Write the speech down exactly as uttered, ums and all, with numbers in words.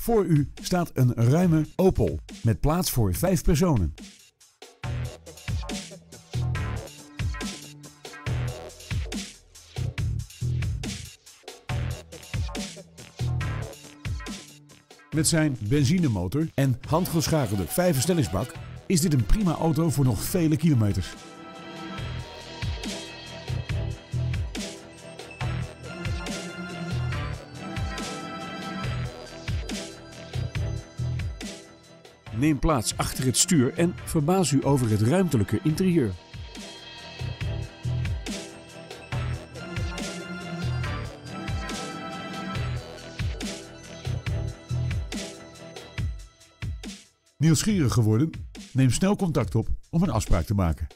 Voor u staat een ruime Opel met plaats voor vijf personen. Met zijn benzinemotor en handgeschakelde vijfversnellingsbak is dit een prima auto voor nog vele kilometers. Neem plaats achter het stuur en verbaas u over het ruimtelijke interieur. Nieuwsgierig geworden? Neem snel contact op om een afspraak te maken.